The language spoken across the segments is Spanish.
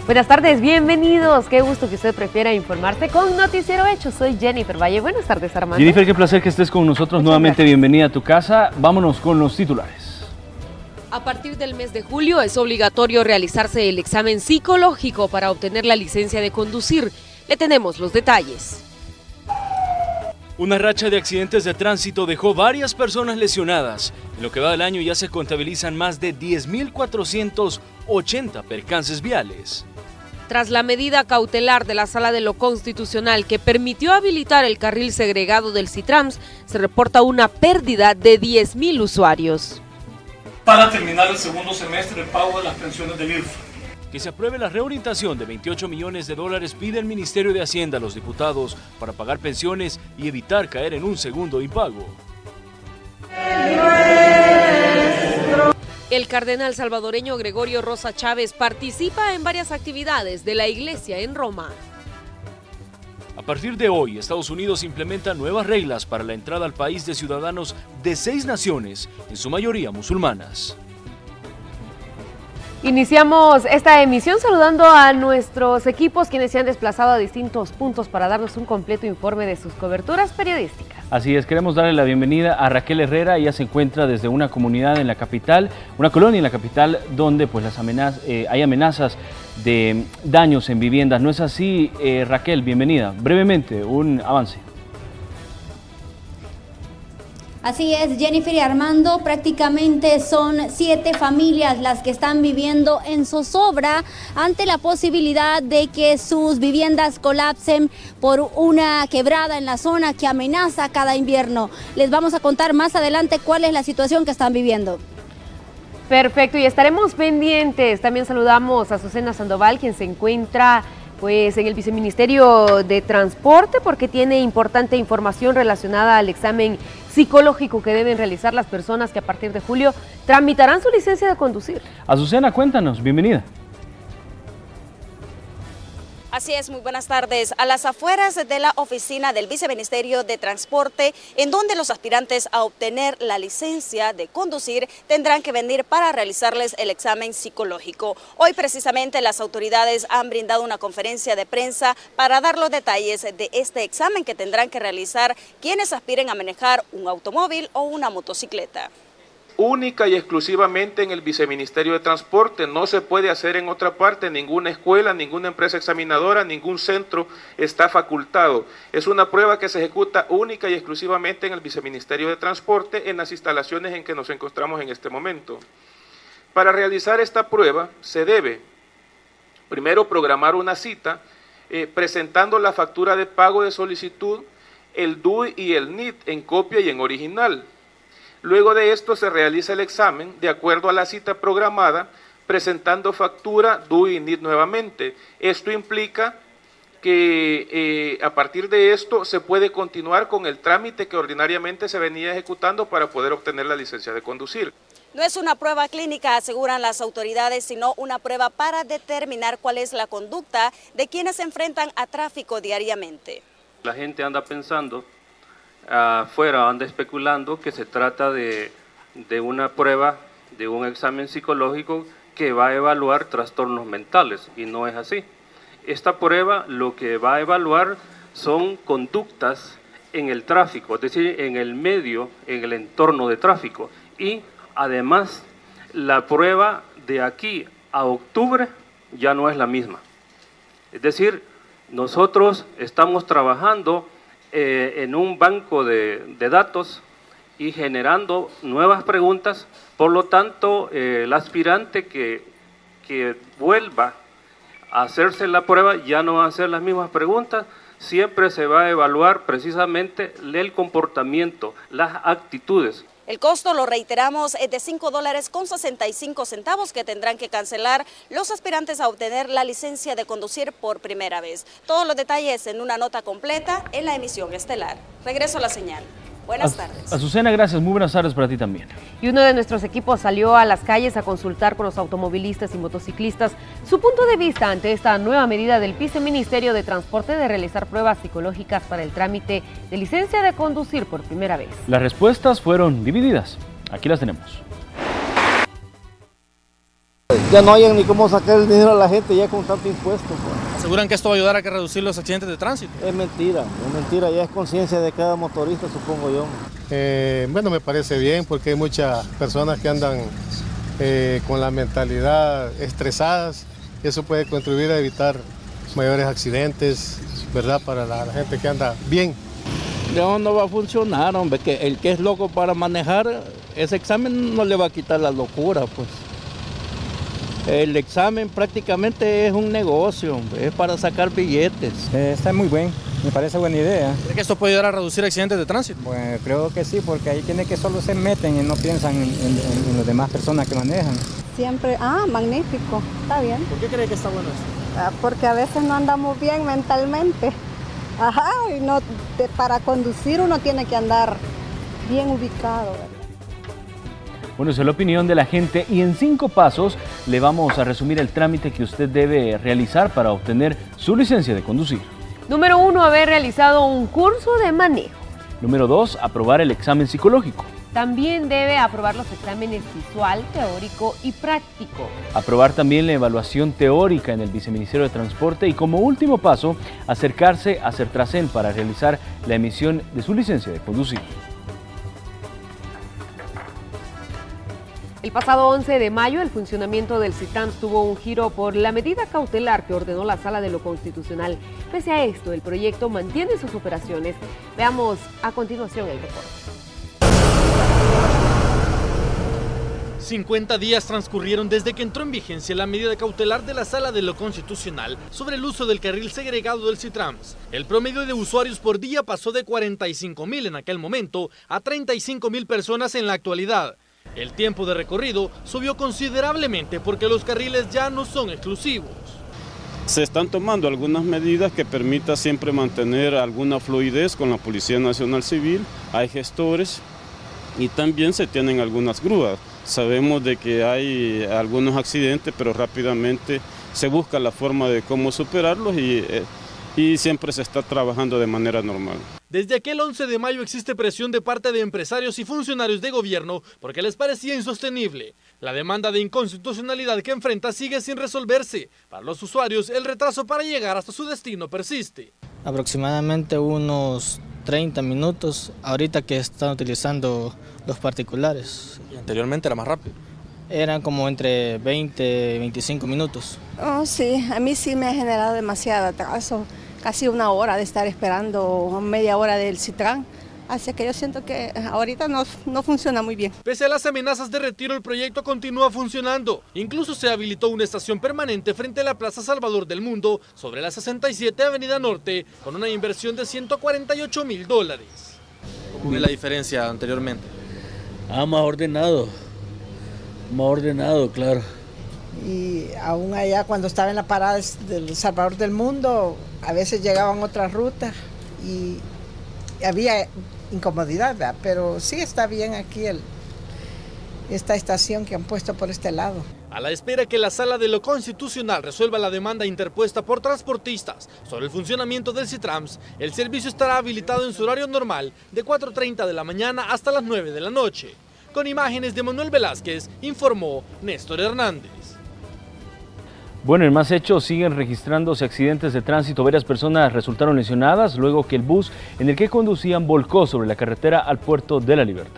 Buenas tardes, bienvenidos. Qué gusto que usted prefiera informarse con Noticiero Hecho. Soy Jennifer Valle. Buenas tardes, Armando. Jennifer, qué placer que estés con nosotros. Nuevamente, bienvenida a tu casa. Vámonos con los titulares. A partir del mes de julio es obligatorio realizarse el examen psicológico para obtener la licencia de conducir. Le tenemos los detalles. Una racha de accidentes de tránsito dejó varias personas lesionadas. En lo que va del año ya se contabilizan más de 10.480 percances viales. Tras la medida cautelar de la Sala de lo Constitucional que permitió habilitar el carril segregado del Citrams, se reporta una pérdida de 10.000 usuarios. Para terminar el segundo semestre, el pago de las pensiones del IRFA. Que se apruebe la reorientación de 28 millones de dólares pide el Ministerio de Hacienda a los diputados para pagar pensiones y evitar caer en un segundo impago. El cardenal salvadoreño Gregorio Rosa Chávez participa en varias actividades de la Iglesia en Roma. A partir de hoy, Estados Unidos implementa nuevas reglas para la entrada al país de ciudadanos de 6 naciones, en su mayoría musulmanas. Iniciamos esta emisión saludando a nuestros equipos quienes se han desplazado a distintos puntos para darnos un completo informe de sus coberturas periodísticas. Así es, queremos darle la bienvenida a Raquel Herrera. Ella se encuentra desde una comunidad en la capital, una colonia en la capital donde pues hay amenazas de daños en viviendas. ¿No es así, Raquel? Bienvenida. Brevemente, un avance. Así es, Jennifer y Armando, prácticamente son 7 familias las que están viviendo en zozobra ante la posibilidad de que sus viviendas colapsen por una quebrada en la zona que amenaza cada invierno. Les vamos a contar más adelante cuál es la situación que están viviendo. Perfecto, y estaremos pendientes. También saludamos a Azucena Sandoval, quien se encuentra pues en el Viceministerio de Transporte porque tiene importante información relacionada al examen psicológico que deben realizar las personas que a partir de julio tramitarán su licencia de conducir. Azucena, cuéntanos, bienvenida. Así es, muy buenas tardes. A las afueras de la oficina del Viceministerio de Transporte, en donde los aspirantes a obtener la licencia de conducir tendrán que venir para realizarles el examen psicológico. Hoy precisamente las autoridades han brindado una conferencia de prensa para dar los detalles de este examen que tendrán que realizar quienes aspiren a manejar un automóvil o una motocicleta. Única y exclusivamente en el Viceministerio de Transporte, no se puede hacer en otra parte, ninguna escuela, ninguna empresa examinadora, ningún centro está facultado. Es una prueba que se ejecuta única y exclusivamente en el Viceministerio de Transporte, en las instalaciones en que nos encontramos en este momento. Para realizar esta prueba se debe primero programar una cita presentando la factura de pago de solicitud, el DUI y el NIT en copia y en original. Luego de esto se realiza el examen de acuerdo a la cita programada, presentando factura, DUI y NIT nuevamente. Esto implica que a partir de esto se puede continuar con el trámite que ordinariamente se venía ejecutando para poder obtener la licencia de conducir. No es una prueba clínica, aseguran las autoridades, sino una prueba para determinar cuál es la conducta de quienes se enfrentan a tráfico diariamente. La gente anda pensando afuera, anda especulando que se trata de una prueba, de un examen psicológico que va a evaluar trastornos mentales, y no es así. Esta prueba lo que va a evaluar son conductas en el tráfico, es decir, en el medio, en el entorno de tráfico, y además la prueba de aquí a octubre ya no es la misma. Es decir, nosotros estamos trabajando en un banco de datos y generando nuevas preguntas. Por lo tanto, el aspirante que vuelva a hacerse la prueba ya no va a hacer las mismas preguntas, siempre se va a evaluar precisamente el comportamiento, las actitudes. El costo, lo reiteramos, es de $5.65 que tendrán que cancelar los aspirantes a obtener la licencia de conducir por primera vez. Todos los detalles en una nota completa en la emisión estelar. Regreso a la señal. Buenas tardes. Azucena, gracias. Muy buenas tardes para ti también. Y uno de nuestros equipos salió a las calles a consultar con los automovilistas y motociclistas su punto de vista ante esta nueva medida del Viceministerio de Transporte de realizar pruebas psicológicas para el trámite de licencia de conducir por primera vez. Las respuestas fueron divididas. Aquí las tenemos. ya no hayan ni cómo sacar el dinero a la gente ya con tanto impuesto. Pues. ¿Aseguran que esto va a ayudar a reducir los accidentes de tránsito? Es mentira, ya es conciencia de cada motorista, supongo yo. Bueno, me parece bien porque hay muchas personas que andan con la mentalidad estresadas y eso puede contribuir a evitar mayores accidentes, ¿verdad? Para la gente que anda bien. No va a funcionar, hombre, que el que es loco para manejar, ese examen no le va a quitar la locura, pues. El examen prácticamente es un negocio, hombre, es para sacar billetes. Está muy bien, me parece buena idea. ¿Cree que esto puede ayudar a reducir accidentes de tránsito? Pues creo que sí, porque hay quienes que solo se meten y no piensan en las demás personas que manejan. Siempre, magnífico, está bien. ¿Por qué cree que está bueno esto? Porque a veces no andamos bien mentalmente. Ajá, y no, para conducir uno tiene que andar bien ubicado, ¿verdad? Bueno, esa es la opinión de la gente y en 5 pasos le vamos a resumir el trámite que usted debe realizar para obtener su licencia de conducir. Número 1, haber realizado un curso de manejo. Número 2, aprobar el examen psicológico. También debe aprobar los exámenes visual, teórico y práctico. Aprobar también la evaluación teórica en el Viceministerio de Transporte y como último paso, acercarse a Sertracen para realizar la emisión de su licencia de conducir. El pasado 11 de mayo, el funcionamiento del Citrans tuvo un giro por la medida cautelar que ordenó la Sala de lo Constitucional. Pese a esto, el proyecto mantiene sus operaciones. Veamos a continuación el reporte. 50 días transcurrieron desde que entró en vigencia la medida cautelar de la Sala de lo Constitucional sobre el uso del carril segregado del Citrans. El promedio de usuarios por día pasó de 45.000 en aquel momento a 35.000 personas en la actualidad. El tiempo de recorrido subió considerablemente porque los carriles ya no son exclusivos. Se están tomando algunas medidas que permitan siempre mantener alguna fluidez con la Policía Nacional Civil, hay gestores y también se tienen algunas grúas. Sabemos de que hay algunos accidentes, pero rápidamente se busca la forma de cómo superarlos y siempre se está trabajando de manera normal. Desde aquel 11 de mayo existe presión de parte de empresarios y funcionarios de gobierno porque les parecía insostenible. La demanda de inconstitucionalidad que enfrenta sigue sin resolverse. Para los usuarios, el retraso para llegar hasta su destino persiste. Aproximadamente unos 30 minutos, ahorita que están utilizando los particulares. ¿Y anteriormente era más rápido? Eran como entre 20 y 25 minutos. Oh, sí, a mí sí me ha generado demasiado atraso. Casi una hora de estar esperando, media hora del Citrans. Así que yo siento que ahorita no funciona muy bien. Pese a las amenazas de retiro, el proyecto continúa funcionando. Incluso se habilitó una estación permanente frente a la Plaza Salvador del Mundo, sobre la 67 Avenida Norte, con una inversión de $148.000. ¿Cómo ve la diferencia anteriormente? Más ordenado, claro. Y aún allá cuando estaba en la parada del Salvador del Mundo, a veces llegaban otras rutas y había incomodidad, ¿verdad? Pero sí está bien aquí esta estación que han puesto por este lado. A la espera que la Sala de lo Constitucional resuelva la demanda interpuesta por transportistas sobre el funcionamiento del Citrans, el servicio estará habilitado en su horario normal de 4:30 de la mañana hasta las 9 de la noche. Con imágenes de Manuel Velázquez, informó Néstor Hernández. Bueno, en más hechos siguen registrándose accidentes de tránsito. Varias personas resultaron lesionadas luego que el bus en el que conducían volcó sobre la carretera al Puerto de la Libertad.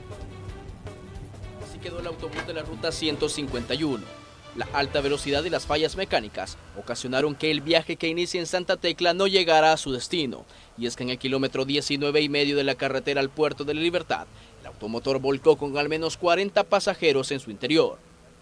Así quedó el autobús de la ruta 151. La alta velocidad y las fallas mecánicas ocasionaron que el viaje que inicia en Santa Tecla no llegara a su destino. Y es que en el kilómetro 19,5 de la carretera al Puerto de la Libertad, el automotor volcó con al menos 40 pasajeros en su interior.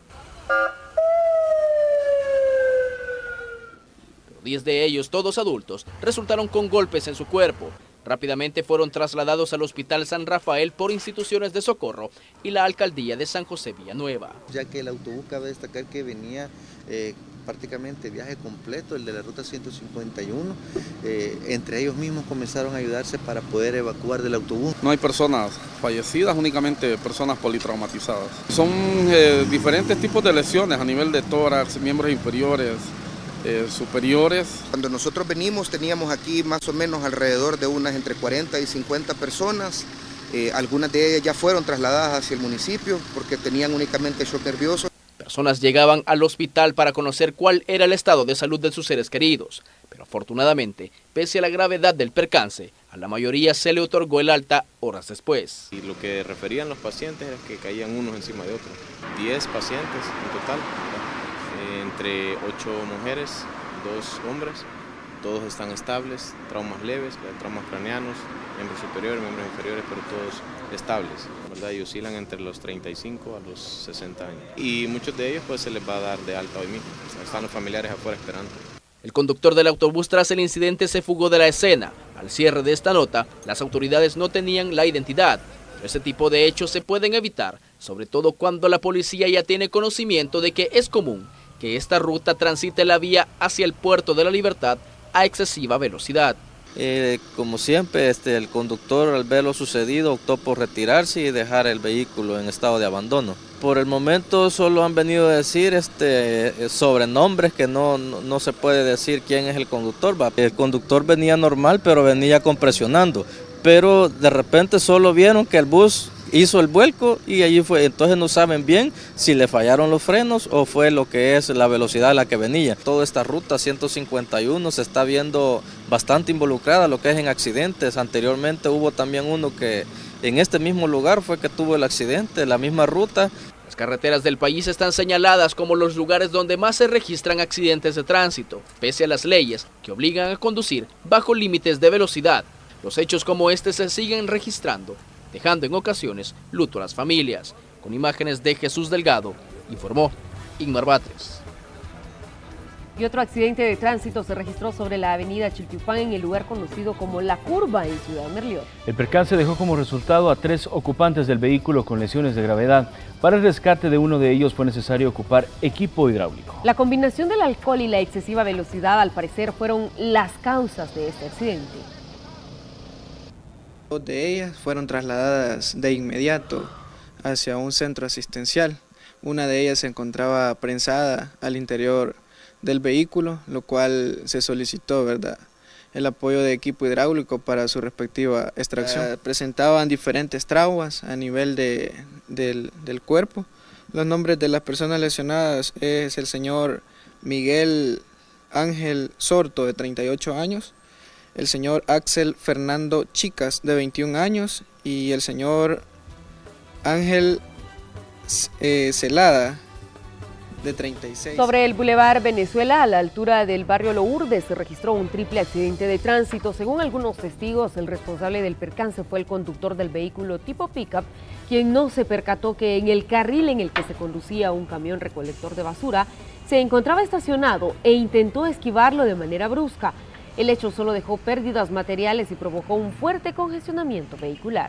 10 de ellos, todos adultos, resultaron con golpes en su cuerpo. Rápidamente fueron trasladados al Hospital San Rafael por instituciones de socorro y la Alcaldía de San José Villanueva. Ya que el autobús, cabe destacar que venía prácticamente viaje completo, el de la ruta 151, entre ellos mismos comenzaron a ayudarse para poder evacuar del autobús. No hay personas fallecidas, únicamente personas politraumatizadas. Son diferentes tipos de lesiones a nivel de tórax, miembros inferiores, superiores. Cuando nosotros venimos teníamos aquí más o menos alrededor de unas entre 40 y 50 personas. Algunas de ellas ya fueron trasladadas hacia el municipio porque tenían únicamente shock nervioso. personas llegaban al hospital para conocer cuál era el estado de salud de sus seres queridos. Pero afortunadamente, pese a la gravedad del percance, a la mayoría se le otorgó el alta horas después. Y lo que referían los pacientes era que caían unos encima de otros. 10 pacientes en total, entre 8 mujeres, 2 hombres. Todos están estables, traumas leves, traumas craneanos, miembros superiores, miembros inferiores, pero todos estables, ¿verdad? Y oscilan entre los 35 a los 60 años. Y muchos de ellos pues se les va a dar de alta hoy mismo. Están los familiares afuera esperando. El conductor del autobús tras el incidente se fugó de la escena. Al cierre de esta nota, las autoridades no tenían la identidad. Pero ese tipo de hechos se pueden evitar, sobre todo cuando la policía ya tiene conocimiento de que es común que esta ruta transite la vía hacia el Puerto de la Libertad a excesiva velocidad. Como siempre, el conductor al ver lo sucedido optó por retirarse y dejar el vehículo en estado de abandono. Por el momento solo han venido a decir sobrenombres que no se puede decir quién es el conductor. El conductor venía normal, pero venía compresionando. Pero de repente solo vieron que el bus hizo el vuelco y allí fue. Entonces no saben bien si le fallaron los frenos o fue lo que es la velocidad a la que venía. Toda esta ruta 151 se está viendo bastante involucrada lo que es en accidentes. Anteriormente hubo también uno que en este mismo lugar fue que tuvo el accidente, la misma ruta. Las carreteras del país están señaladas como los lugares donde más se registran accidentes de tránsito, pese a las leyes que obligan a conducir bajo límites de velocidad. Los hechos como este se siguen registrando, dejando en ocasiones luto a las familias. Con imágenes de Jesús Delgado, informó Igmar Batres. Y otro accidente de tránsito se registró sobre la avenida Chiltiupán en el lugar conocido como La Curva en Ciudad Merliot. El percance dejó como resultado a 3 ocupantes del vehículo con lesiones de gravedad. Para el rescate de uno de ellos fue necesario ocupar equipo hidráulico. La combinación del alcohol y la excesiva velocidad al parecer fueron las causas de este accidente. 2 de ellas fueron trasladadas de inmediato hacia un centro asistencial. Una de ellas se encontraba prensada al interior del vehículo, lo cual se solicitó, ¿verdad?, el apoyo de equipo hidráulico para su respectiva extracción. Presentaban diferentes traumas a nivel del cuerpo. Los nombres de las personas lesionadas es el señor Miguel Ángel Sorto, de 38 años, el señor Axel Fernando Chicas, de 21 años, y el señor Ángel Celada, de 36. Sobre el Boulevard Venezuela, a la altura del barrio Lourdes, se registró un triple accidente de tránsito. Según algunos testigos, el responsable del percance fue el conductor del vehículo tipo pick-up, quien no se percató que en el carril en el que se conducía un camión recolector de basura se encontraba estacionado e intentó esquivarlo de manera brusca. El hecho solo dejó pérdidas materiales y provocó un fuerte congestionamiento vehicular.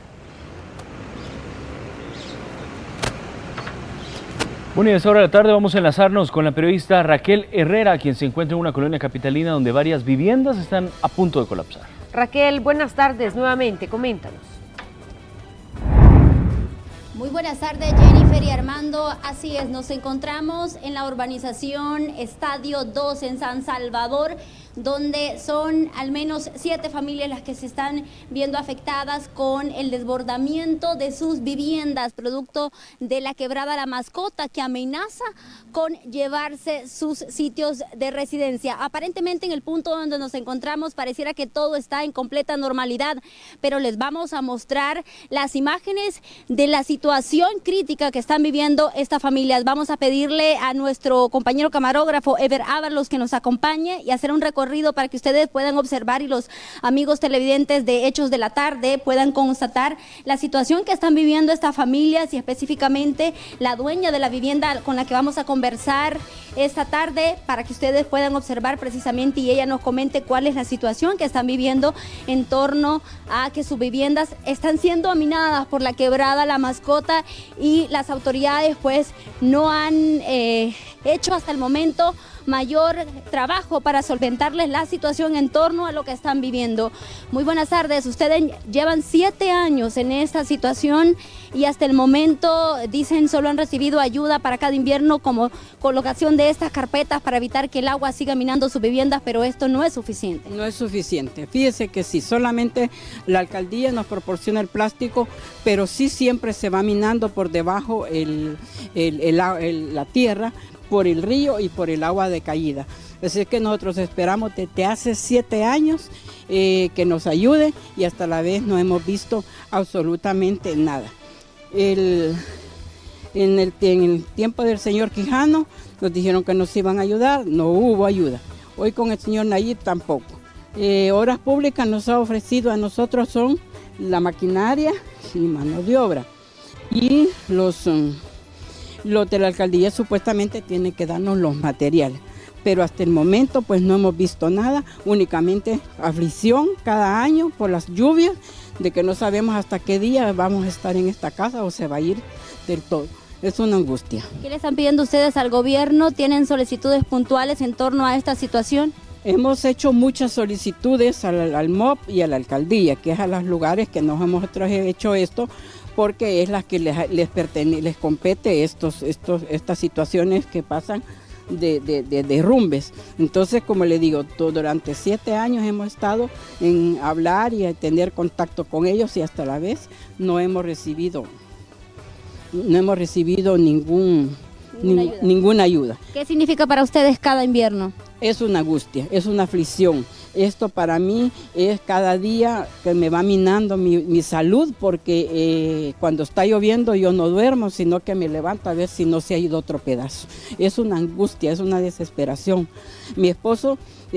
Bueno, y a esta hora de la tarde vamos a enlazarnos con la periodista Raquel Herrera, quien se encuentra en una colonia capitalina donde varias viviendas están a punto de colapsar. Raquel, buenas tardes nuevamente, coméntanos. Muy buenas tardes, Jennifer y Armando. Así es, nos encontramos en la urbanización Estadio 2 en San Salvador, donde son al menos 7 familias las que se están viendo afectadas con el desbordamiento de sus viviendas, producto de la quebrada La Mascota, que amenaza con llevarse sus sitios de residencia. Aparentemente en el punto donde nos encontramos pareciera que todo está en completa normalidad, pero les vamos a mostrar las imágenes de la situación crítica que están viviendo estas familias. Vamos a pedirle a nuestro compañero camarógrafo Ever Ábalos que nos acompañe y hacer un recorrido para que ustedes puedan observar y los amigos televidentes de Hechos de la Tarde puedan constatar la situación que están viviendo estas familias y específicamente la dueña de la vivienda con la que vamos a conversar esta tarde para que ustedes puedan observar precisamente y ella nos comente cuál es la situación que están viviendo en torno a que sus viviendas están siendo aminadas por la quebrada La Mascota y las autoridades pues no han hecho hasta el momento mayor trabajo para solventarles la situación en torno a lo que están viviendo. Muy buenas tardes, ustedes llevan 7 años en esta situación y hasta el momento, dicen, solo han recibido ayuda para cada invierno como colocación de estas carpetas para evitar que el agua siga minando sus viviendas, pero esto no es suficiente. No es suficiente, fíjese que sí, solamente la alcaldía nos proporciona el plástico, pero sí siempre se va minando por debajo la tierra, por el río y por el agua de caída. Así que nosotros esperamos desde hace 7 años que nos ayude y hasta la vez no hemos visto absolutamente nada. En el tiempo del señor Quijano nos dijeron que nos iban a ayudar, no hubo ayuda. Hoy con el señor Nayib tampoco. Obras Públicas nos ha ofrecido a nosotros son la maquinaria y mano de obra. Y los de la alcaldía supuestamente tienen que darnos los materiales, pero hasta el momento pues no hemos visto nada, únicamente aflicción cada año por las lluvias, de que no sabemos hasta qué día vamos a estar en esta casa o se va a ir del todo. Es una angustia. ¿Qué le están pidiendo ustedes al gobierno? ¿Tienen solicitudes puntuales en torno a esta situación? Hemos hecho muchas solicitudes al MOP y a la alcaldía, que es a los lugares que nosotros hemos hecho esto, porque es las que les compete estas situaciones que pasan de derrumbes. Entonces, como le digo, durante 7 años hemos estado en hablar y tener contacto con ellos y hasta la vez no hemos recibido ninguna ayuda. ¿Qué significa para ustedes cada invierno? Es una angustia, es una aflicción. Esto para mí es cada día que me va minando mi salud, porque cuando está lloviendo yo no duermo, sino que me levanto a ver si no se ha ido otro pedazo. Es una angustia, es una desesperación. Mi esposo,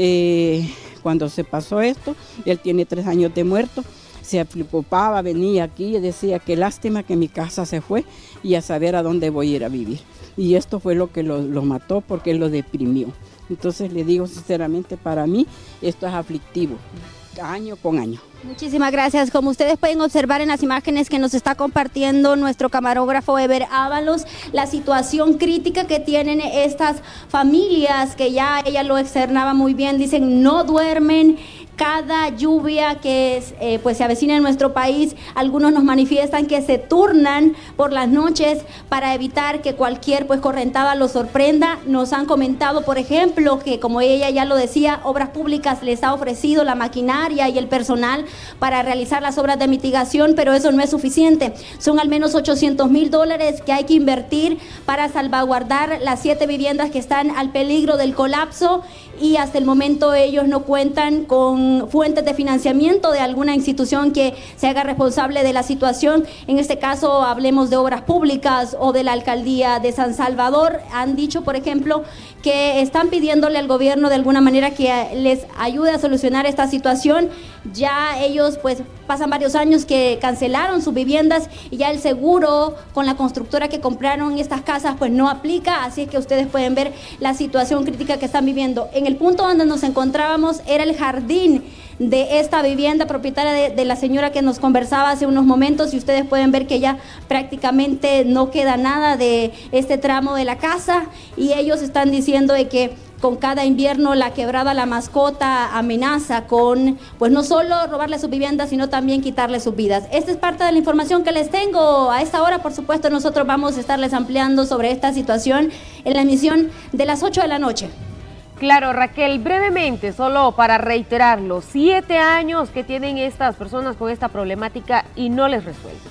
cuando se pasó esto, él tiene 3 años de muerto, se preocupaba, venía aquí y decía que lástima que mi casa se fue y a saber a dónde voy a ir a vivir. Y esto fue lo que lo mató, porque lo deprimió. Entonces le digo sinceramente, para mí esto es aflictivo, año con año. Muchísimas gracias. Como ustedes pueden observar en las imágenes que nos está compartiendo nuestro camarógrafo Eber Ábalos, la situación crítica que tienen estas familias, que ya ella lo externaba muy bien, dicen no duermen. Cada lluvia que pues se avecina en nuestro país, algunos nos manifiestan que se turnan por las noches para evitar que cualquier pues correntada los sorprenda. Nos han comentado, por ejemplo, que como ella ya lo decía, Obras Públicas les ha ofrecido la maquinaria y el personal para realizar las obras de mitigación, pero eso no es suficiente. Son al menos $800,000 que hay que invertir para salvaguardar las 7 viviendas que están al peligro del colapso, y hasta el momento ellos no cuentan con fuentes de financiamiento de alguna institución que se haga responsable de la situación. En este caso hablemos de Obras Públicas o de la Alcaldía de San Salvador. Han dicho, por ejemplo, que están pidiéndole al gobierno de alguna manera que les ayude a solucionar esta situación. Ya ellos pues pasan varios años que cancelaron sus viviendas y ya el seguro con la constructora que compraron estas casas pues no aplica, así es que ustedes pueden ver la situación crítica que están viviendo. En el punto donde nos encontrábamos era el jardín de esta vivienda propietaria de la señora que nos conversaba hace unos momentos, y ustedes pueden ver que ya prácticamente no queda nada de este tramo de la casa, y ellos están diciendo de que con cada invierno la quebrada La Mascota amenaza con, pues no solo robarle sus viviendas, sino también quitarle sus vidas. Esta es parte de la información que les tengo a esta hora. Por supuesto, nosotros vamos a estarles ampliando sobre esta situación en la emisión de las 8 de la noche. Claro, Raquel, brevemente, solo para reiterarlo, 7 años que tienen estas personas con esta problemática y no les resuelven.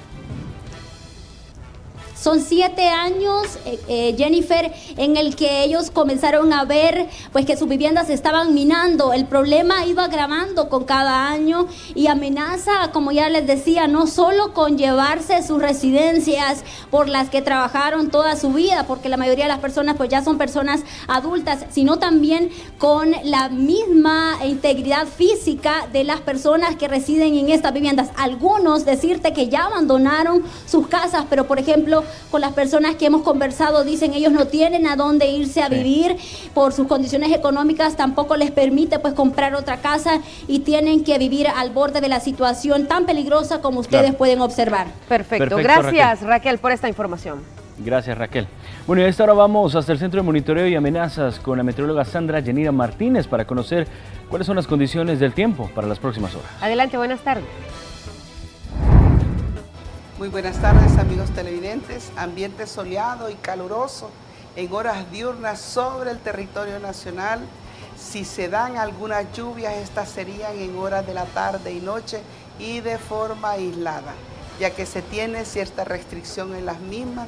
Son 7 años, Jennifer, en el que ellos comenzaron a ver pues que sus viviendas se estaban minando. El problema iba agravando con cada año y amenaza, como ya les decía, no solo con llevarse sus residencias por las que trabajaron toda su vida, porque la mayoría de las personas pues ya son personas adultas, sino también con la misma integridad física de las personas que residen en estas viviendas. Algunos decirte que ya abandonaron sus casas, pero por ejemplo, con las personas que hemos conversado, dicen ellos no tienen a dónde irse a vivir por sus condiciones económicas, tampoco les permite pues comprar otra casa y tienen que vivir al borde de la situación tan peligrosa como ustedes pueden observar. Perfecto. Gracias, Raquel, por esta información. Gracias, Raquel. Bueno, y a esta hora vamos hasta el Centro de Monitoreo y Amenazas con la meteoróloga Sandra Yanira Martínez para conocer cuáles son las condiciones del tiempo para las próximas horas. Adelante, buenas tardes. Muy buenas tardes, amigos televidentes. Ambiente soleado y caluroso en horas diurnas sobre el territorio nacional. Si se dan algunas lluvias, estas serían en horas de la tarde y noche y de forma aislada, ya que se tiene cierta restricción en las mismas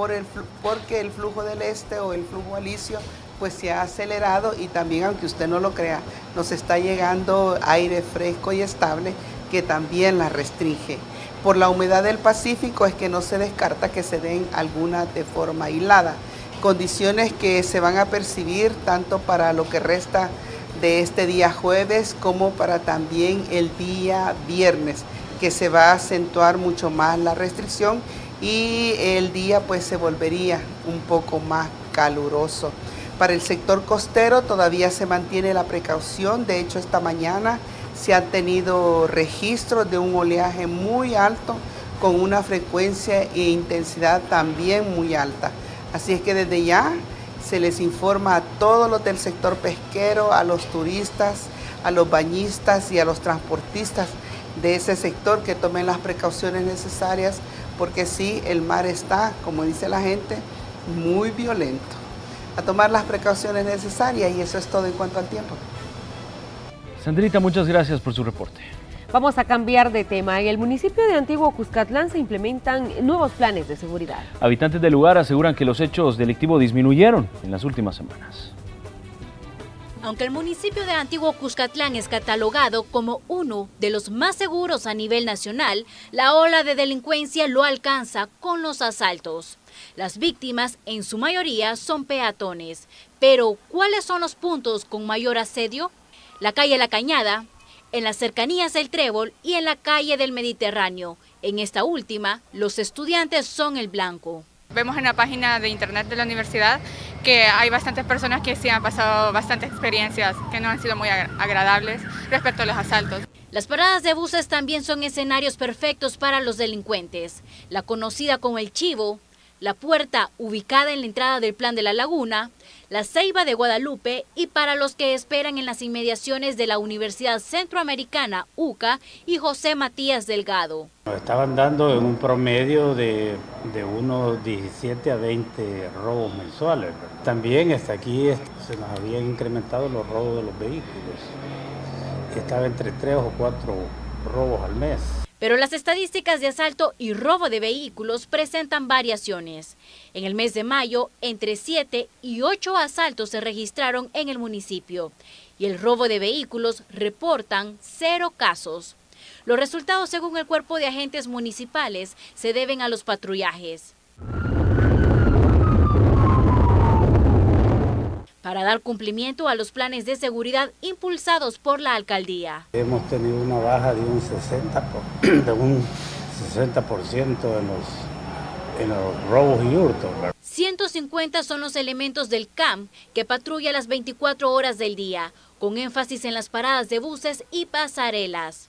porque el flujo del este o el flujo alisio pues se ha acelerado y también, aunque usted no lo crea, nos está llegando aire fresco y estable que también la restringe. Por la humedad del Pacífico es que no se descarta que se den algunas de forma aislada. Condiciones que se van a percibir tanto para lo que resta de este día jueves como para también el día viernes, que se va a acentuar mucho más la restricción y el día pues se volvería un poco más caluroso. Para el sector costero todavía se mantiene la precaución. De hecho, esta mañana se han tenido registros de un oleaje muy alto con una frecuencia e intensidad también muy alta. Así es que desde ya se les informa a todos los del sector pesquero, a los turistas, a los bañistas y a los transportistas de ese sector que tomen las precauciones necesarias, porque sí, el mar está, como dice la gente, muy violento. A tomar las precauciones necesarias y eso es todo en cuanto al tiempo. Sandrita, muchas gracias por su reporte. Vamos a cambiar de tema. En el municipio de Antiguo Cuscatlán se implementan nuevos planes de seguridad. Habitantes del lugar aseguran que los hechos delictivos disminuyeron en las últimas semanas. Aunque el municipio de Antiguo Cuscatlán es catalogado como uno de los más seguros a nivel nacional, la ola de delincuencia lo alcanza con los asaltos. Las víctimas, en su mayoría, son peatones. Pero, ¿cuáles son los puntos con mayor asedio? La calle La Cañada, en las cercanías del Trébol y en la calle del Mediterráneo. En esta última, los estudiantes son el blanco. Vemos en la página de internet de la universidad que hay bastantes personas que sí han pasado bastantes experiencias que no han sido muy agradables respecto a los asaltos. Las paradas de buses también son escenarios perfectos para los delincuentes. La conocida como El Chivo, La Puerta, ubicada en la entrada del Plan de la Laguna, La Ceiba de Guadalupe y para los que esperan en las inmediaciones de la Universidad Centroamericana, UCA, y José Matías Delgado. Estaban dando en un promedio de unos 17 a 20 robos mensuales. También hasta aquí se nos habían incrementado los robos de los vehículos. Estaba entre 3 o 4 robos al mes. Pero las estadísticas de asalto y robo de vehículos presentan variaciones. En el mes de mayo, entre 7 y 8 asaltos se registraron en el municipio y el robo de vehículos reportan 0 casos. Los resultados, según el Cuerpo de Agentes Municipales, se deben a los patrullajes. Para dar cumplimiento a los planes de seguridad impulsados por la alcaldía. Hemos tenido una baja de un 60% en los robos y hurtos. 150 son los elementos del CAM que patrulla las 24 horas del día, con énfasis en las paradas de buses y pasarelas.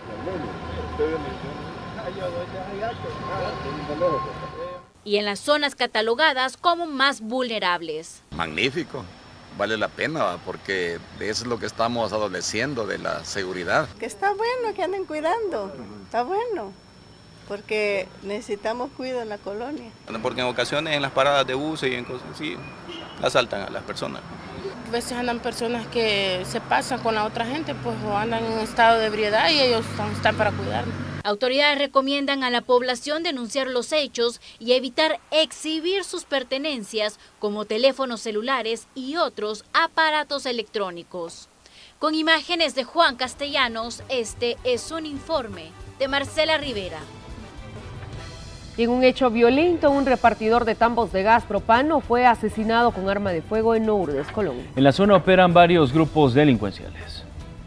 Y en las zonas catalogadas como más vulnerables. Magnífico. Vale la pena, porque de eso es lo que estamos adoleciendo, de la seguridad. Que está bueno que anden cuidando, está bueno, porque necesitamos cuidado en la colonia. Porque en ocasiones en las paradas de buses y en cosas así, asaltan a las personas. A veces andan personas que se pasan con la otra gente, pues o andan en un estado de ebriedad y ellos están para cuidarnos. Autoridades recomiendan a la población denunciar los hechos y evitar exhibir sus pertenencias como teléfonos celulares y otros aparatos electrónicos. Con imágenes de Juan Castellanos, este es un informe de Marcela Rivera. En un hecho violento, un repartidor de tambos de gas propano fue asesinado con arma de fuego en Lourdes, Colón. En la zona operan varios grupos delincuenciales.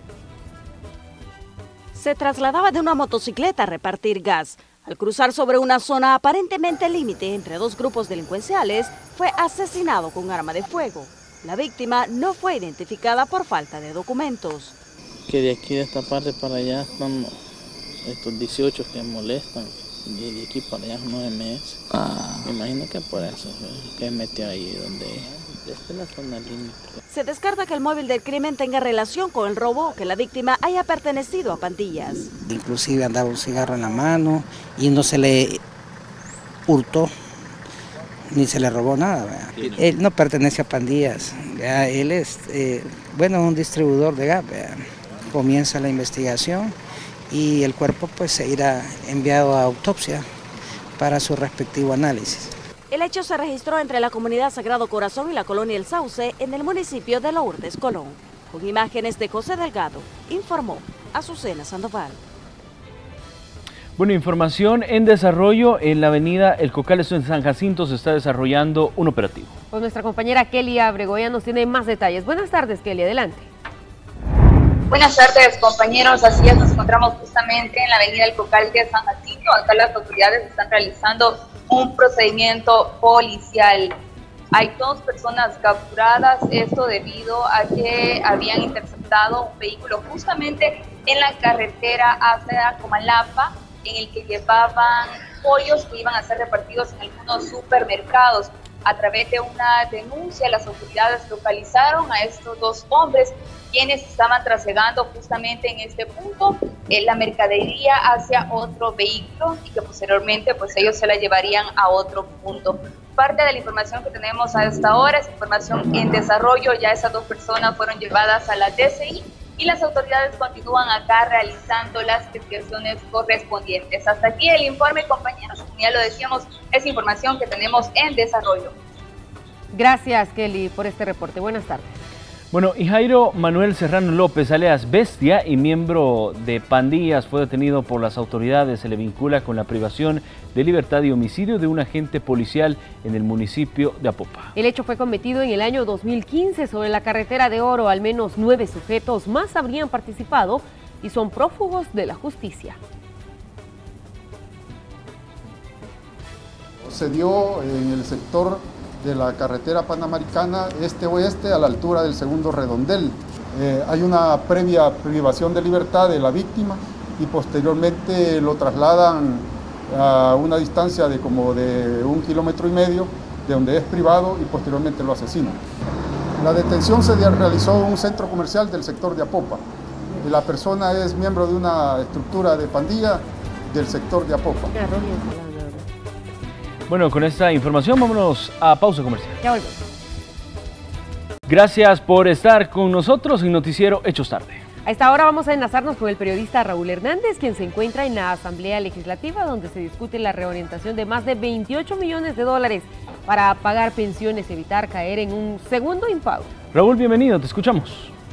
Se trasladaba de una motocicleta a repartir gas. Al cruzar sobre una zona aparentemente límite entre dos grupos delincuenciales, fue asesinado con arma de fuego. La víctima no fue identificada por falta de documentos. Que de aquí de esta parte para allá están estos 18 que molestan. Y aquí por allá 9 meses. Me imagino que por eso, que metió ahí donde es la zona límite. Se descarta que el móvil del crimen tenga relación con el robo o que la víctima haya pertenecido a pandillas. Inclusive andaba un cigarro en la mano y no se le hurtó ni se le robó nada. ¿Verdad? Él no pertenece a pandillas, ¿verdad? Él es un distribuidor de gas. ¿Verdad? Comienza la investigación y el cuerpo pues se irá enviado a autopsia para su respectivo análisis. El hecho se registró entre la comunidad Sagrado Corazón y la colonia El Sauce en el municipio de Lourdes, Colón. Con imágenes de José Delgado, informó Azucena Sandoval. Bueno, información en desarrollo en la avenida El Cocal, esto en San Jacinto, se está desarrollando un operativo. Pues nuestra compañera Kelly Abregoya nos tiene más detalles. Buenas tardes, Kelly, adelante. Buenas tardes, compañeros. Así es, nos encontramos justamente en la avenida El Cocal de San Jacinto. Acá las autoridades están realizando un procedimiento policial. Hay 2 personas capturadas, esto debido a que habían interceptado un vehículo justamente en la carretera hacia Comalapa, en el que llevaban pollos que iban a ser repartidos en algunos supermercados. A través de una denuncia, las autoridades localizaron a estos 2 hombres, quienes estaban trasladando justamente en este punto la mercadería hacia otro vehículo y que posteriormente pues ellos se la llevarían a otro punto. Parte de la información que tenemos a esta hora es información en desarrollo. Ya esas 2 personas fueron llevadas a la DCI y las autoridades continúan acá realizando las investigaciones correspondientes. Hasta aquí el informe, compañeros. Como ya lo decíamos, es información que tenemos en desarrollo. Gracias, Kelly, por este reporte. Buenas tardes. Bueno, y Jairo Manuel Serrano López, alias Bestia y miembro de pandillas, fue detenido por las autoridades. Se le vincula con la privación de libertad y homicidio de un agente policial en el municipio de Apopa. El hecho fue cometido en el año 2015 sobre la carretera de Oro. Al menos 9 sujetos más habrían participado y son prófugos de la justicia. Se dio en el sector de la carretera panamericana este-oeste a la altura del segundo redondel. Hay una previa privación de libertad de la víctima y posteriormente lo trasladan a una distancia de como de 1,5 kilómetros de donde es privado y posteriormente lo asesinan. La detención se realizó en un centro comercial del sector de Apopa. La persona es miembro de una estructura de pandilla del sector de Apopa. Bueno, con esta información vámonos a pausa comercial. Ya volvemos. Gracias por estar con nosotros en Noticiero Hechos Tarde. A esta hora vamos a enlazarnos con el periodista Raúl Hernández, quien se encuentra en la Asamblea Legislativa, donde se discute la reorientación de más de 28 millones de dólares para pagar pensiones y evitar caer en un segundo impago. Raúl, bienvenido, te escuchamos.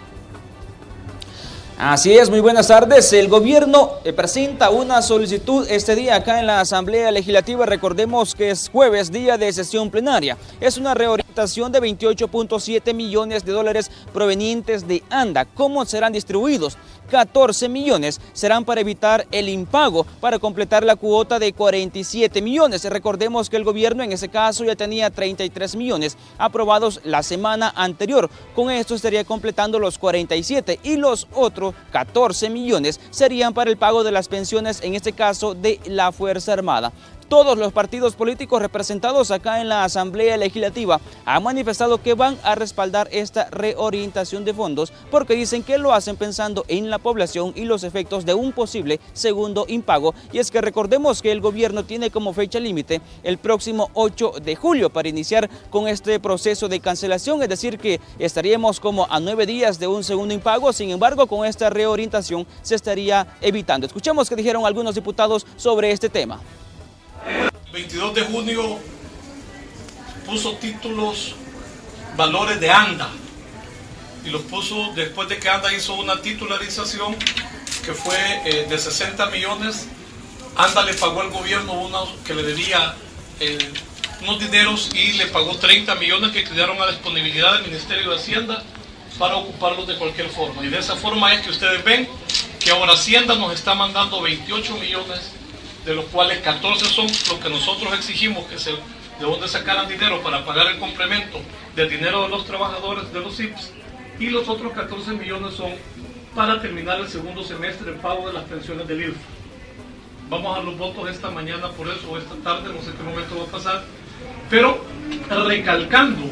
Así es, muy buenas tardes. El gobierno presenta una solicitud este día acá en la Asamblea Legislativa. Recordemos que es jueves, día de sesión plenaria. Es una reorientación de 28.7 millones de dólares provenientes de ANDA. ¿Cómo serán distribuidos? 14 millones serán para evitar el impago, para completar la cuota de 47 millones. Recordemos que el gobierno en ese caso ya tenía 33 millones aprobados la semana anterior. Con esto estaría completando los 47 y los otros 14 millones serían para el pago de las pensiones, en este caso de la Fuerza Armada. Todos los partidos políticos representados acá en la Asamblea Legislativa han manifestado que van a respaldar esta reorientación de fondos porque dicen que lo hacen pensando en la población y los efectos de un posible segundo impago. Y es que recordemos que el gobierno tiene como fecha límite el próximo 8 de julio para iniciar con este proceso de cancelación, es decir que estaríamos como a 9 días de un segundo impago. Sin embargo, con esta reorientación se estaría evitando. Escuchemos qué dijeron algunos diputados sobre este tema. 22 de junio puso títulos, valores de ANDA y los puso después de que ANDA hizo una titularización que fue de 60 millones. ANDA le pagó al gobierno que le debía unos dineros y le pagó 30 millones que quedaron a disponibilidad del Ministerio de Hacienda para ocuparlos de cualquier forma. Y de esa forma es que ustedes ven que ahora Hacienda nos está mandando 28 millones, de los cuales 14 son los que nosotros exigimos que de dónde sacaran dinero para pagar el complemento del dinero de los trabajadores de los IPS, y los otros 14 millones son para terminar el segundo semestre el pago de las pensiones del IRF. Vamos a los votos esta mañana por eso, o esta tarde, no sé qué momento va a pasar, pero recalcando,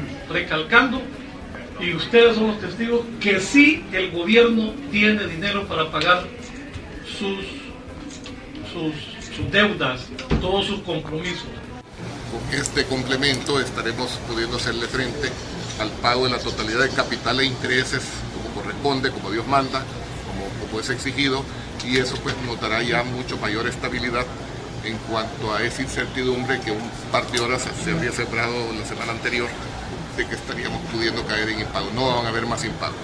y ustedes son los testigos, que sí el gobierno tiene dinero para pagar sus deudas, todos sus compromisos. Con este complemento estaremos pudiendo hacerle frente al pago de la totalidad de capital e intereses como corresponde, como Dios manda, como es exigido, y eso pues nos dará ya mucho mayor estabilidad en cuanto a esa incertidumbre que un par de horas se había sembrado la semana anterior de que estaríamos pudiendo caer en impago. No van a haber más impagos.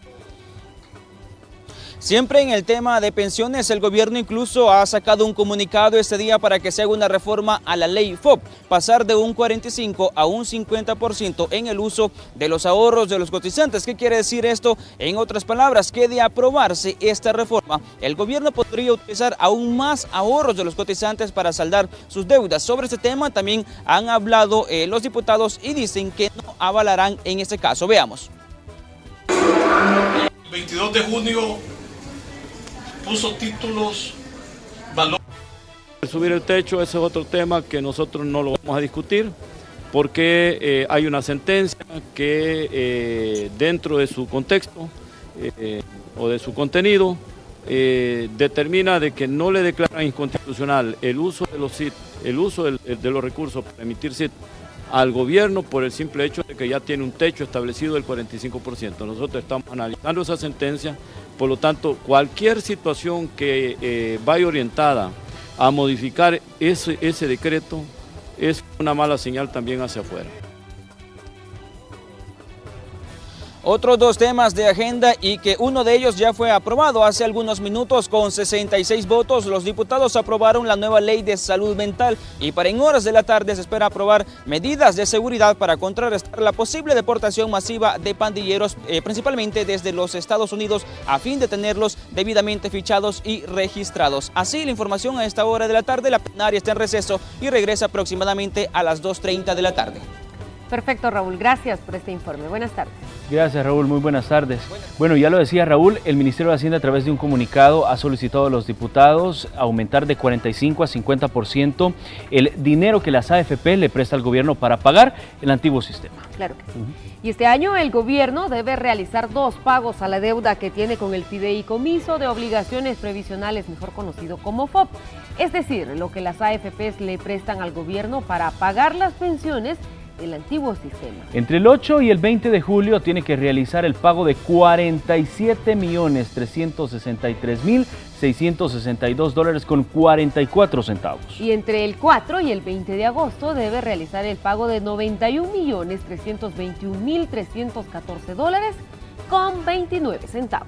Siempre en el tema de pensiones, el gobierno incluso ha sacado un comunicado este día para que se haga una reforma a la ley FOP, pasar de un 45 a un 50% en el uso de los ahorros de los cotizantes. ¿Qué quiere decir esto? En otras palabras, que de aprobarse esta reforma, el gobierno podría utilizar aún más ahorros de los cotizantes para saldar sus deudas. Sobre este tema también han hablado los diputados y dicen que no avalarán en este caso. Veamos. El 22 de junio puso títulos, valores. Subir el techo, ese es otro tema que nosotros no lo vamos a discutir porque hay una sentencia que dentro de su contexto o de su contenido determina de que no le declaran inconstitucional el uso de los recursos para emitir CIT al gobierno por el simple hecho de que ya tiene un techo establecido del 45%. Nosotros estamos analizando esa sentencia, por lo tanto, cualquier situación que vaya orientada a modificar ese decreto es una mala señal también hacia afuera. Otros dos temas de agenda y que uno de ellos ya fue aprobado hace algunos minutos con 66 votos. Los diputados aprobaron la nueva ley de salud mental y para en horas de la tarde se espera aprobar medidas de seguridad para contrarrestar la posible deportación masiva de pandilleros, principalmente desde los Estados Unidos, a fin de tenerlos debidamente fichados y registrados. Así la información a esta hora de la tarde. La plenaria está en receso y regresa aproximadamente a las 2:30 de la tarde. Perfecto, Raúl. Gracias por este informe. Buenas tardes. Gracias, Raúl. Muy buenas tardes. Bueno, ya lo decía Raúl, el Ministerio de Hacienda a través de un comunicado ha solicitado a los diputados aumentar de 45 a 50% el dinero que las AFP le presta al gobierno para pagar el antiguo sistema. Claro que sí. Y este año el gobierno debe realizar 2 pagos a la deuda que tiene con el Fideicomiso de Obligaciones Previsionales, mejor conocido como FOP. Es decir, lo que las AFPs le prestan al gobierno para pagar las pensiones del antiguo sistema. Entre el 8 y el 20 de julio tiene que realizar el pago de $47.363.662 con 44 centavos. Y entre el 4 y el 20 de agosto debe realizar el pago de $91.321.314 con 29 centavos.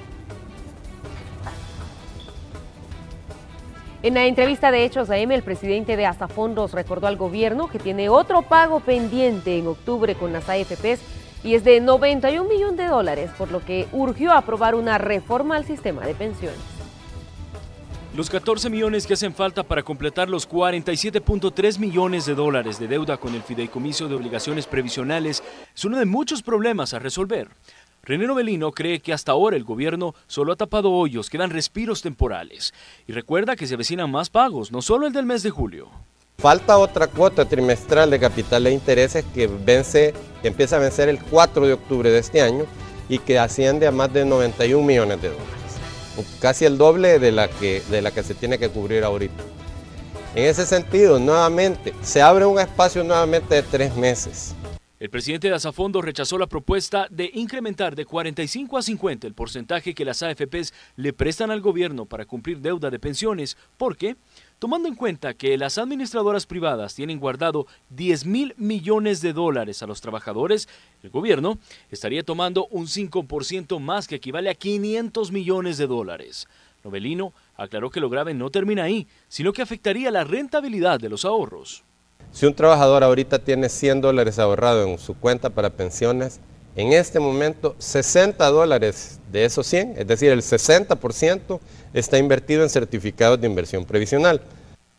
En la entrevista de Hechos AM, el presidente de Asafondos recordó al gobierno que tiene otro pago pendiente en octubre con las AFPs y es de $91 millones, por lo que urgió aprobar una reforma al sistema de pensiones. Los 14 millones que hacen falta para completar los $47.3 millones de deuda con el Fideicomiso de Obligaciones Previsionales es uno de muchos problemas a resolver. René Novelino cree que hasta ahora el gobierno solo ha tapado hoyos, quedan respiros temporales. Y recuerda que se avecinan más pagos, no solo el del mes de julio. Falta otra cuota trimestral de capital e intereses que empieza a vencer el 4 de octubre de este año y que asciende a más de $91 millones. Casi el doble de la que se tiene que cubrir ahorita. En ese sentido, nuevamente, se abre un espacio nuevamente de 3 meses. El presidente de Asafondos rechazó la propuesta de incrementar de 45 a 50 el porcentaje que las AFPs le prestan al gobierno para cumplir deuda de pensiones, porque, tomando en cuenta que las administradoras privadas tienen guardado $10.000 millones a los trabajadores, el gobierno estaría tomando un 5% más que equivale a $500 millones. Novelino aclaró que lo grave no termina ahí, sino que afectaría la rentabilidad de los ahorros. Si un trabajador ahorita tiene $100 ahorrado en su cuenta para pensiones, en este momento $60 de esos 100, es decir, el 60% está invertido en certificados de inversión previsional.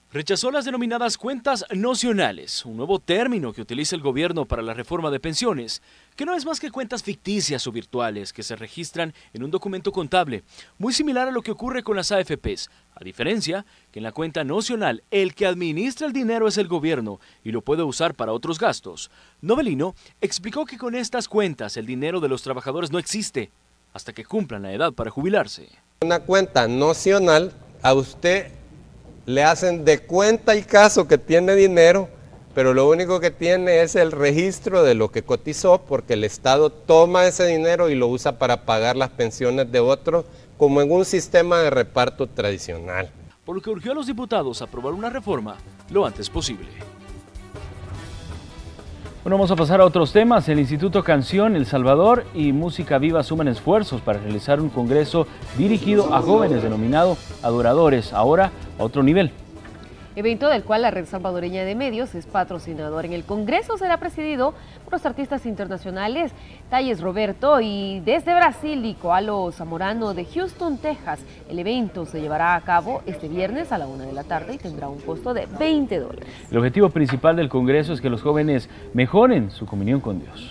Rechazó las denominadas cuentas nocionales, un nuevo término que utiliza el gobierno para la reforma de pensiones, que no es más que cuentas ficticias o virtuales que se registran en un documento contable, muy similar a lo que ocurre con las AFPs, a diferencia que en la cuenta nocional el que administra el dinero es el gobierno y lo puede usar para otros gastos. Novelino explicó que con estas cuentas el dinero de los trabajadores no existe hasta que cumplan la edad para jubilarse. Una cuenta nocional, a usted le hacen de cuenta y caso que tiene dinero, pero lo único que tiene es el registro de lo que cotizó, porque el Estado toma ese dinero y lo usa para pagar las pensiones de otros, como en un sistema de reparto tradicional. Por lo que urgió a los diputados a aprobar una reforma lo antes posible. Bueno, vamos a pasar a otros temas. El Instituto Canción El Salvador y Música Viva suman esfuerzos para realizar un congreso dirigido a jóvenes denominado Adoradores, ahora a otro nivel. Evento del cual la Red Salvadoreña de Medios es patrocinador. En el Congreso será presidido por los artistas internacionales Talles Roberto y desde Brasil Nicoalo Zamorano de Houston, Texas. El evento se llevará a cabo este viernes a la 1 de la tarde y tendrá un costo de $20. El objetivo principal del Congreso es que los jóvenes mejoren su comunión con Dios.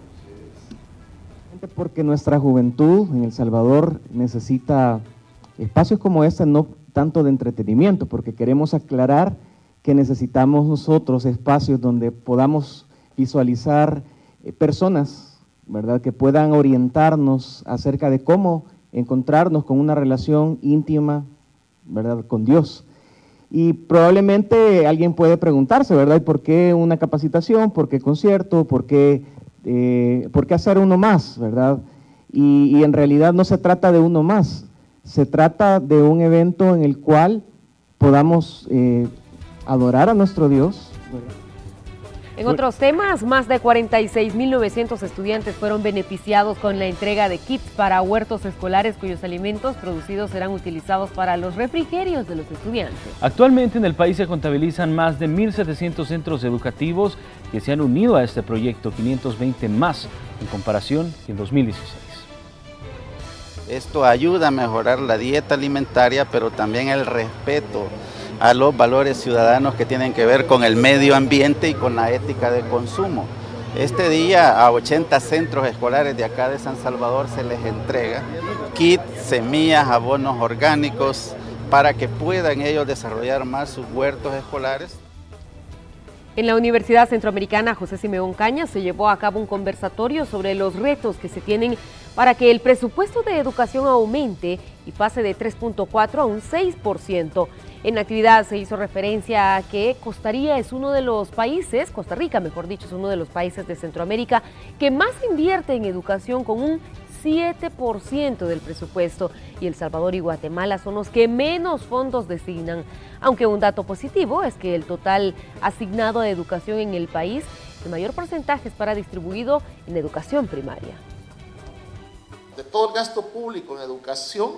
Porque nuestra juventud en El Salvador necesita espacios como este, no tanto de entretenimiento, porque queremos aclarar que necesitamos nosotros espacios donde podamos visualizar personas, ¿verdad?, que puedan orientarnos acerca de cómo encontrarnos con una relación íntima, ¿verdad?, con Dios. Y probablemente alguien puede preguntarse, ¿verdad?, ¿por qué una capacitación? ¿Por qué concierto? ¿Por qué hacer uno más?, ¿verdad? Y en realidad no se trata de uno más. Se trata de un evento en el cual podamos adorar a nuestro Dios. En otros temas, más de 46.900 estudiantes fueron beneficiados con la entrega de kits para huertos escolares cuyos alimentos producidos serán utilizados para los refrigerios de los estudiantes. Actualmente en el país se contabilizan más de 1.700 centros educativos que se han unido a este proyecto, 520 más en comparación que en 2016. Esto ayuda a mejorar la dieta alimentaria, pero también el respeto a los valores ciudadanos que tienen que ver con el medio ambiente y con la ética de consumo. Este día a 80 centros escolares de acá de San Salvador se les entrega kits, semillas, abonos orgánicos para que puedan ellos desarrollar más sus huertos escolares. En la Universidad Centroamericana José Simeón Cañas se llevó a cabo un conversatorio sobre los retos que se tienen para que el presupuesto de educación aumente y pase de 3.4 a un 6%. En la actividad se hizo referencia a que Costa Rica es uno de los países, Costa Rica mejor dicho, es uno de los países de Centroamérica que más invierte en educación con un 7% del presupuesto, y El Salvador y Guatemala son los que menos fondos designan, aunque un dato positivo es que el total asignado a educación en el país, el mayor porcentaje es para distribuido en educación primaria. De todo el gasto público en educación,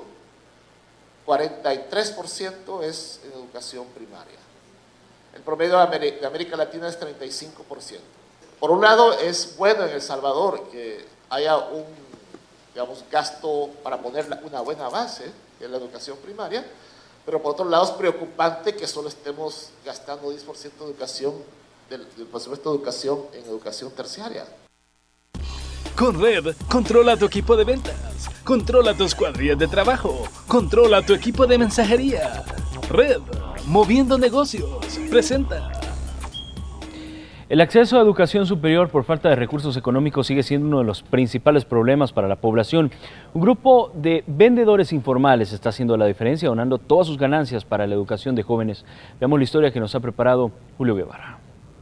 43% es en educación primaria. El promedio de América Latina es 35%. Por un lado, es bueno en El Salvador que haya un, digamos, gasto para poner una buena base en la educación primaria, pero por otro lado es preocupante que solo estemos gastando 10% de educación, del presupuesto de educación en educación terciaria. Con Red, controla tu equipo de ventas, controla tus cuadrillas de trabajo, controla tu equipo de mensajería. Red, moviendo negocios, presenta. El acceso a educación superior por falta de recursos económicos sigue siendo uno de los principales problemas para la población. Un grupo de vendedores informales está haciendo la diferencia, donando todas sus ganancias para la educación de jóvenes. Veamos la historia que nos ha preparado Julio Guevara.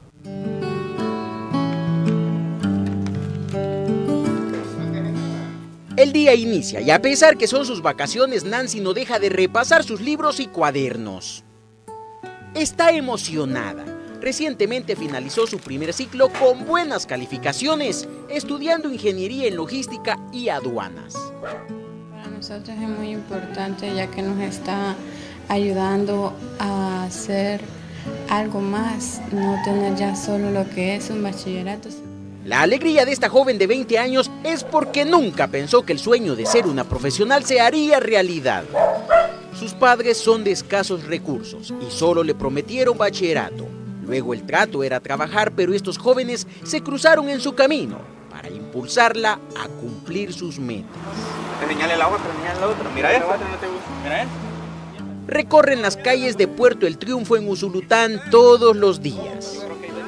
El día inicia y a pesar que son sus vacaciones, Nancy no deja de repasar sus libros y cuadernos. Está emocionada. Recientemente finalizó su primer ciclo con buenas calificaciones, estudiando ingeniería en logística y aduanas. Para nosotros es muy importante ya que nos está ayudando a hacer algo más, no tener ya solo lo que es un bachillerato. La alegría de esta joven de 20 años es porque nunca pensó que el sueño de ser una profesional se haría realidad. Sus padres son de escasos recursos y solo le prometieron bachillerato. Luego el trato era trabajar, pero estos jóvenes se cruzaron en su camino para impulsarla a cumplir sus metas. Señale la otra, señale la otra. Mira esta. Mira esta. Recorren las calles de Puerto El Triunfo en Usulután todos los días.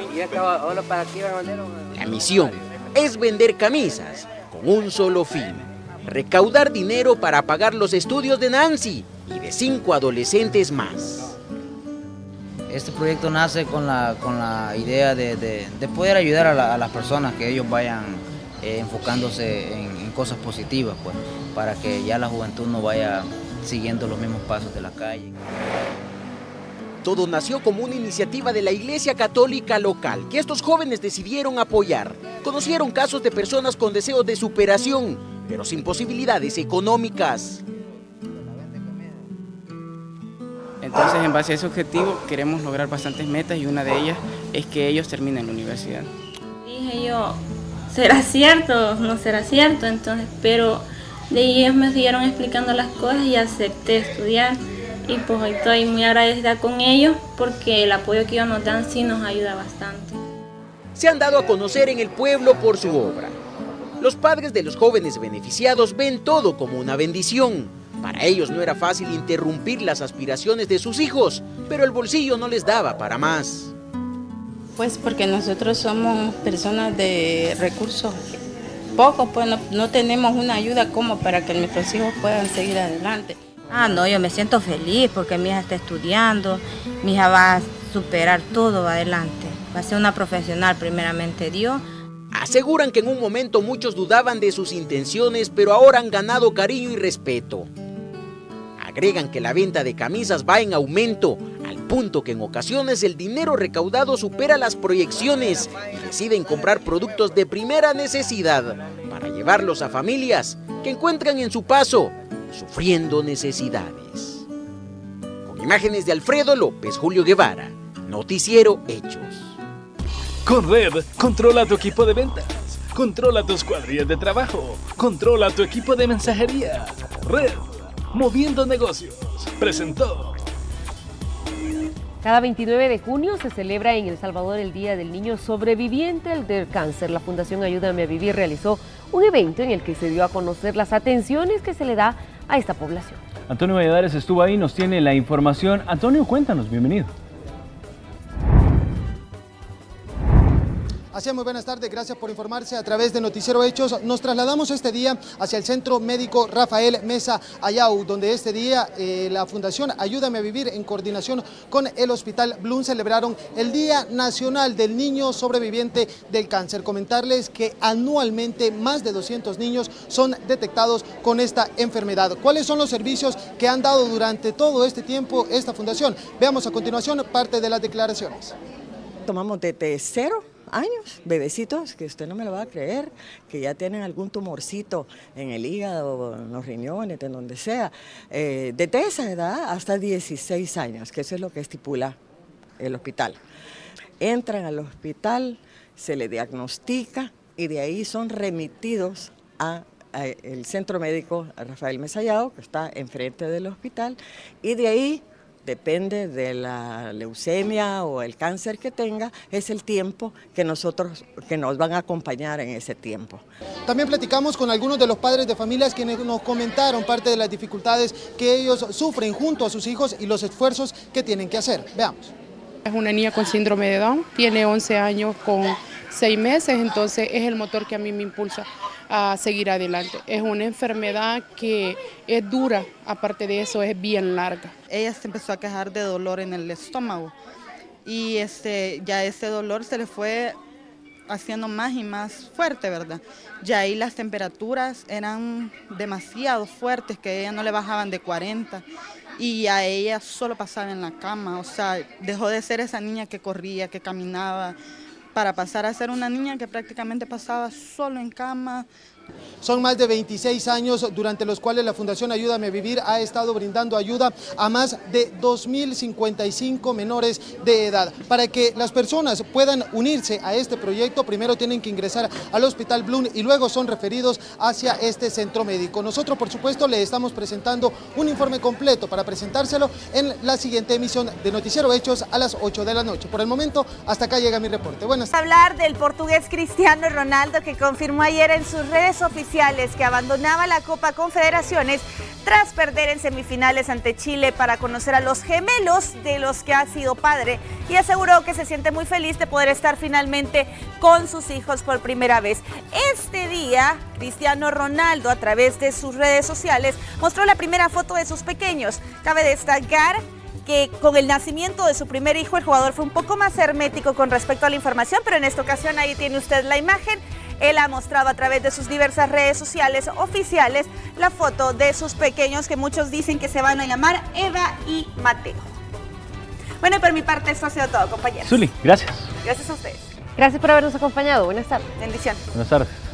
La misión es vender camisas con un solo fin: recaudar dinero para pagar los estudios de Nancy y de 5 adolescentes más. Este proyecto nace con la idea de poder ayudar a las personas, que ellos vayan enfocándose en cosas positivas, pues, para que ya la juventud no vaya siguiendo los mismos pasos de la calle. Todo nació como una iniciativa de la Iglesia Católica local que estos jóvenes decidieron apoyar. Conocieron casos de personas con deseos de superación, pero sin posibilidades económicas. Entonces, en base a ese objetivo, queremos lograr bastantes metas y una de ellas es que ellos terminen la universidad. Dije yo, ¿será cierto? No será cierto, entonces, pero de ahí ellos me siguieron explicando las cosas y acepté estudiar. Y pues hoy estoy muy agradecida con ellos porque el apoyo que ellos nos dan sí nos ayuda bastante. Se han dado a conocer en el pueblo por su obra. Los padres de los jóvenes beneficiados ven todo como una bendición. Para ellos no era fácil interrumpir las aspiraciones de sus hijos, pero el bolsillo no les daba para más. Pues porque nosotros somos personas de recursos pocos, pues no tenemos una ayuda como para que nuestros hijos puedan seguir adelante. No, yo me siento feliz porque mi hija está estudiando, mi hija va a superar todo adelante, va a ser una profesional primeramente Dios. Aseguran que en un momento muchos dudaban de sus intenciones, pero ahora han ganado cariño y respeto. Agregan que la venta de camisas va en aumento, al punto que en ocasiones el dinero recaudado supera las proyecciones y deciden comprar productos de primera necesidad para llevarlos a familias que encuentran en su paso sufriendo necesidades. Con imágenes de Alfredo López, Julio Guevara, Noticiero Hechos. Con Red, controla tu equipo de ventas, controla tus cuadrillas de trabajo, controla tu equipo de mensajería. Red, moviendo negocios, presentó. Cada 29 de junio se celebra en El Salvador el Día del Niño Sobreviviente del Cáncer. La Fundación Ayúdame a Vivir realizó un evento en el que se dio a conocer las atenciones que se le da a esta población. Antonio Valladares estuvo ahí, nos tiene la información. Antonio, cuéntanos, bienvenido. Así es, muy buenas tardes, gracias por informarse a través de Noticiero Hechos. Nos trasladamos este día hacia el Centro Médico Rafael Mesa Ayau, donde este día la Fundación Ayúdame a Vivir, en coordinación con el Hospital Blum, celebraron el Día Nacional del Niño Sobreviviente del Cáncer. Comentarles que anualmente más de 200 niños son detectados con esta enfermedad. ¿Cuáles son los servicios que han dado durante todo este tiempo esta fundación? Veamos a continuación parte de las declaraciones. Tomamos desde 0 años, bebecitos, que usted no me lo va a creer, que ya tienen algún tumorcito en el hígado, en los riñones, en donde sea, desde esa edad hasta 16 años, que eso es lo que estipula el hospital. Entran al hospital, se le diagnostica y de ahí son remitidos a el Centro Médico Rafael Mesa Ayau, que está enfrente del hospital, y de ahí, depende de la leucemia o el cáncer que tenga, es el tiempo que nos van a acompañar en ese tiempo. También platicamos con algunos de los padres de familias quienes nos comentaron parte de las dificultades que ellos sufren junto a sus hijos y los esfuerzos que tienen que hacer. Veamos. Es una niña con síndrome de Down, tiene 11 años con 6 meses, entonces es el motor que a mí me impulsa a seguir adelante. Es una enfermedad que es dura, aparte de eso es bien larga. Ella se empezó a quejar de dolor en el estómago y ya ese dolor se le fue haciendo más y más fuerte, ¿verdad? Ya ahí las temperaturas eran demasiado fuertes, que a ella no le bajaban de 40 y a ella solo pasaba en la cama, o sea, dejó de ser esa niña que corría, que caminaba, para pasar a ser una niña que prácticamente pasaba solo en cama, Son más de 26 años durante los cuales la Fundación Ayúdame a Vivir ha estado brindando ayuda a más de 2.055 menores de edad. Para que las personas puedan unirse a este proyecto, primero tienen que ingresar al Hospital Bloom y luego son referidos hacia este centro médico. Nosotros, por supuesto, le estamos presentando un informe completo para presentárselo en la siguiente emisión de Noticiero Hechos a las 8 de la noche. Por el momento, hasta acá llega mi reporte. Buenas tardes. Hablar del portugués Cristiano Ronaldo, que confirmó ayer en sus redes oficiales que abandonaba la Copa Confederaciones tras perder en semifinales ante Chile para conocer a los gemelos de los que ha sido padre, y aseguró que se siente muy feliz de poder estar finalmente con sus hijos por primera vez. Este día, Cristiano Ronaldo, a través de sus redes sociales, mostró la primera foto de sus pequeños. Cabe destacar que con el nacimiento de su primer hijo, el jugador fue un poco más hermético con respecto a la información, pero en esta ocasión ahí tiene usted la imagen. Él ha mostrado a través de sus diversas redes sociales oficiales la foto de sus pequeños, que muchos dicen que se van a llamar Eva y Mateo. Bueno, y por mi parte esto ha sido todo, compañeros. Zuli, gracias. Gracias a ustedes. Gracias por habernos acompañado. Buenas tardes. Bendiciones. Buenas tardes.